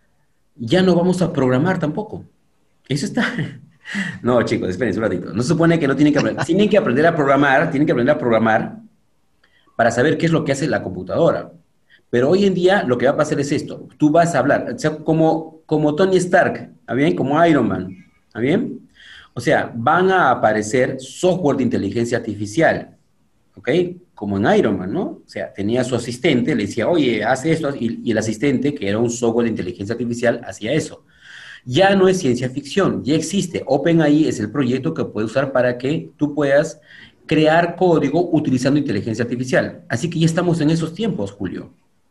ya no vamos a programar tampoco. Eso está... No, chicos, espérense un ratito. No se supone que no tienen que aprender. Tienen que aprender a programar, tienen que aprender a programar para saber qué es lo que hace la computadora. Pero hoy en día lo que va a pasar es esto. Tú vas a hablar, o sea, como, como Tony Stark, ¿está bien? Como Iron Man, ¿está bien? O sea, van a aparecer software de inteligencia artificial, ¿ok? Como en Iron Man, ¿no? O sea, tenía su asistente, le decía, oye, haz esto, y, y el asistente, que era un software de inteligencia artificial, hacía eso. Ya no es ciencia ficción, ya existe. OpenAI es el proyecto que puedes usar para que tú puedas crear código utilizando inteligencia artificial. Así que ya estamos en esos tiempos, Julio.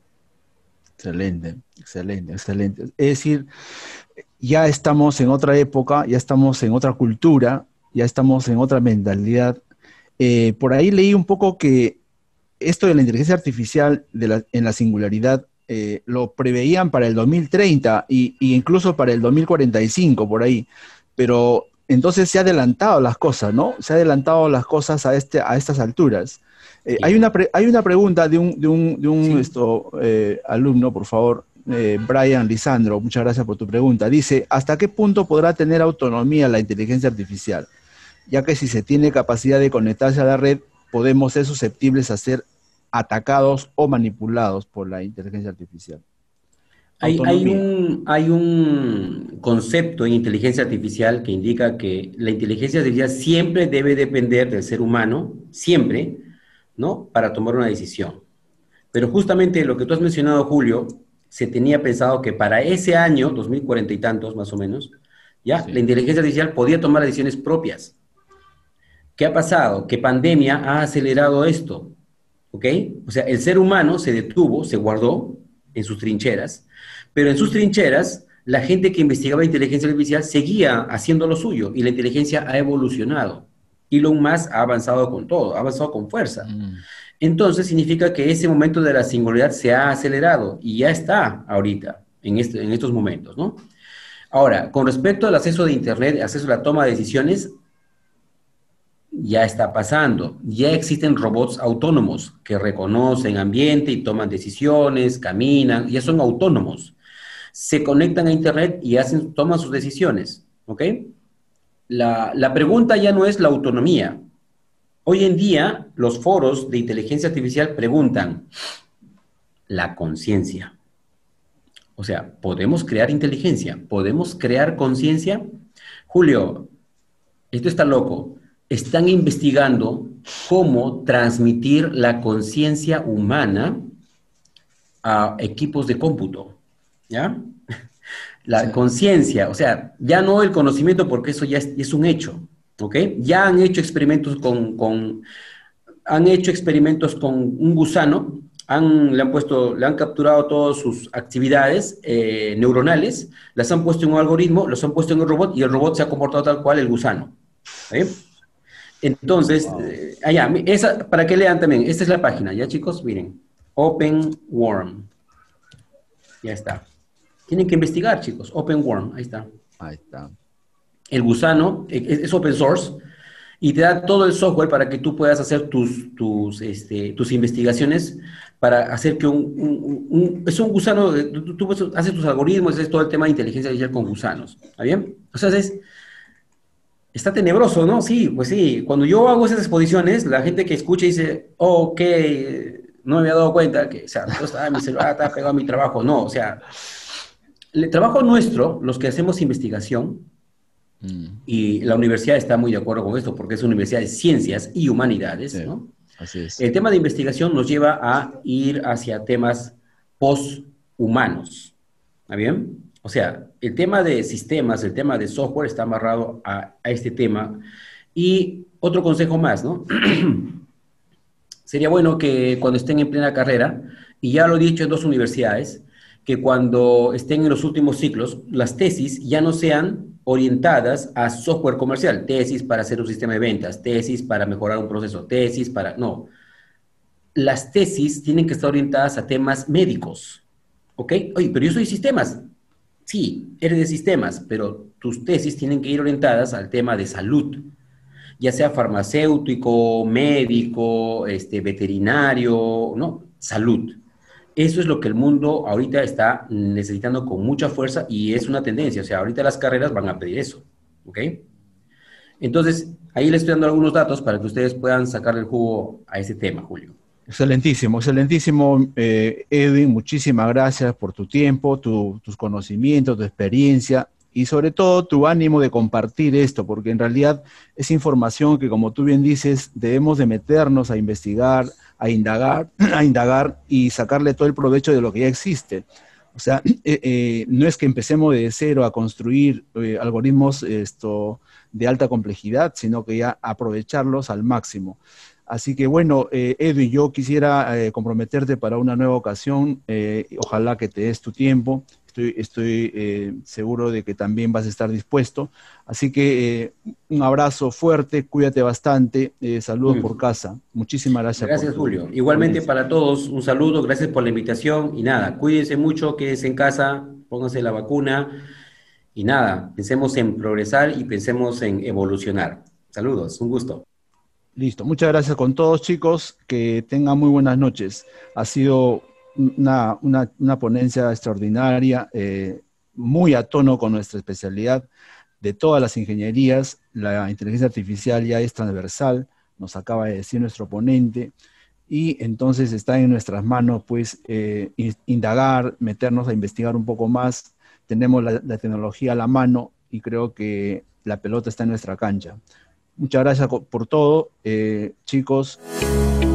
Excelente, excelente, excelente. Es decir, ya estamos en otra época, ya estamos en otra cultura, ya estamos en otra mentalidad. Eh, por ahí leí un poco que esto de la inteligencia artificial de la, en la singularidad eh, lo preveían para el dos mil treinta y, y incluso para el dos mil cuarenta y cinco, por ahí. Pero entonces se ha adelantado las cosas, ¿no? Se ha adelantado las cosas a, este, a estas alturas. Eh, hay, una pre, hay una pregunta de un, de un, de un sí. esto, eh, alumno, por favor, eh, Brian Lisandro, muchas gracias por tu pregunta. Dice, ¿hasta qué punto podrá tener autonomía la inteligencia artificial? Ya que si se tiene capacidad de conectarse a la red, podemos ser susceptibles a ser atacados o manipulados por la inteligencia artificial. Hay, hay, un, hay un concepto en inteligencia artificial que indica que la inteligencia artificial siempre debe depender del ser humano, siempre, ¿no? Para tomar una decisión. Pero justamente lo que tú has mencionado, Julio, se tenía pensado que para ese año, dos mil cuarenta y tantos más o menos, ya, sí. La inteligencia artificial podía tomar decisiones propias. ¿Qué ha pasado? Que pandemia ha acelerado esto, ¿ok? O sea, el ser humano se detuvo, se guardó en sus trincheras, pero en sus trincheras, la gente que investigaba inteligencia artificial seguía haciendo lo suyo y la inteligencia ha evolucionado. Elon Musk ha avanzado con todo, ha avanzado con fuerza. Mm. Entonces significa que ese momento de la singularidad se ha acelerado y ya está ahorita, en, este, en estos momentos, ¿no? Ahora, con respecto al acceso de Internet, acceso a la toma de decisiones, ya está pasando. Ya existen robots autónomos que reconocen ambiente y toman decisiones, caminan, ya son autónomos. Se conectan a Internet y hacen, toman sus decisiones, ¿ok? La, la pregunta ya no es la autonomía. Hoy en día, los foros de inteligencia artificial preguntan la conciencia. O sea, ¿podemos crear inteligencia? ¿Podemos crear conciencia? Julio, esto está loco. están investigando cómo transmitir la conciencia humana a equipos de cómputo, ¿ya? La Sí. conciencia, o sea, ya no el conocimiento, porque eso ya es, es un hecho, ¿ok? Ya han hecho experimentos con, con, han hecho experimentos con un gusano, han, le han puesto, le han capturado todas sus actividades eh, neuronales, las han puesto en un algoritmo, los han puesto en un robot, y el robot se ha comportado tal cual el gusano, ¿sí? Entonces, Wow. eh, allá, esa, para que lean también, esta es la página, ¿ya chicos? Miren, OpenWorm, ya está. Tienen que investigar, chicos. OpenWorm, ahí está. Ahí está. El gusano es, es open source y te da todo el software para que tú puedas hacer tus, tus, este, tus investigaciones para hacer que un, un, un es un gusano, tú, tú haces tus algoritmos, haces todo el tema de inteligencia artificial con gusanos. ¿Está bien? O sea, es, está tenebroso, ¿no? Sí, pues sí. Cuando yo hago esas exposiciones, la gente que escucha dice, oh, ok, no me había dado cuenta que, o sea, yo estaba en mi celular, estaba pegado a mi trabajo. No, o sea, el trabajo nuestro, los que hacemos investigación, Mm. y la universidad está muy de acuerdo con esto, porque es una universidad de ciencias y humanidades, Sí, ¿no? así es. El tema de investigación nos lleva a ir hacia temas posthumanos, ¿está bien? O sea, el tema de sistemas, el tema de software está amarrado a, a este tema. Y otro consejo más, ¿no? Sería bueno que cuando estén en plena carrera, y ya lo he dicho en dos universidades, que cuando estén en los últimos ciclos, las tesis ya no sean orientadas a software comercial, tesis para hacer un sistema de ventas, tesis para mejorar un proceso, tesis para... No, las tesis tienen que estar orientadas a temas médicos, ¿ok? Oye, pero yo soy sistemas. Sí, eres de sistemas, pero tus tesis tienen que ir orientadas al tema de salud, ya sea farmacéutico, médico, este, veterinario, ¿no? Salud. Eso es lo que el mundo ahorita está necesitando con mucha fuerza y es una tendencia. O sea, ahorita las carreras van a pedir eso, ¿ok? Entonces, ahí les estoy dando algunos datos para que ustedes puedan sacarle el jugo a ese tema, Julio. Excelentísimo, excelentísimo, eh, Edwin, muchísimas gracias por tu tiempo, tu, tus conocimientos, tu experiencia y sobre todo tu ánimo de compartir esto, porque en realidad es información que, como tú bien dices, debemos de meternos a investigar, a indagar, a indagar y sacarle todo el provecho de lo que ya existe. O sea, eh, eh, no es que empecemos de cero a construir eh, algoritmos esto, de alta complejidad, sino que ya aprovecharlos al máximo. Así que bueno, eh, Edwin, yo quisiera eh, comprometerte para una nueva ocasión, eh, ojalá que te des tu tiempo, estoy, estoy eh, seguro de que también vas a estar dispuesto, así que eh, un abrazo fuerte, cuídate bastante, eh, saludos por Mm. casa, muchísimas gracias por Gracias, tu Julio. Igualmente experiencia. para todos, un saludo, gracias por la invitación y nada, cuídense mucho, quédense en casa, pónganse la vacuna y nada, pensemos en progresar y pensemos en evolucionar. Saludos, un gusto. Listo, muchas gracias con todos chicos, que tengan muy buenas noches. Ha sido una, una, una ponencia extraordinaria, eh, muy a tono con nuestra especialidad de todas las ingenierías. La inteligencia artificial ya es transversal, nos acaba de decir nuestro ponente, y entonces está en nuestras manos pues eh, indagar, meternos a investigar un poco más. Tenemos la, la tecnología a la mano y creo que la pelota está en nuestra cancha. Muchas gracias por todo, eh, chicos.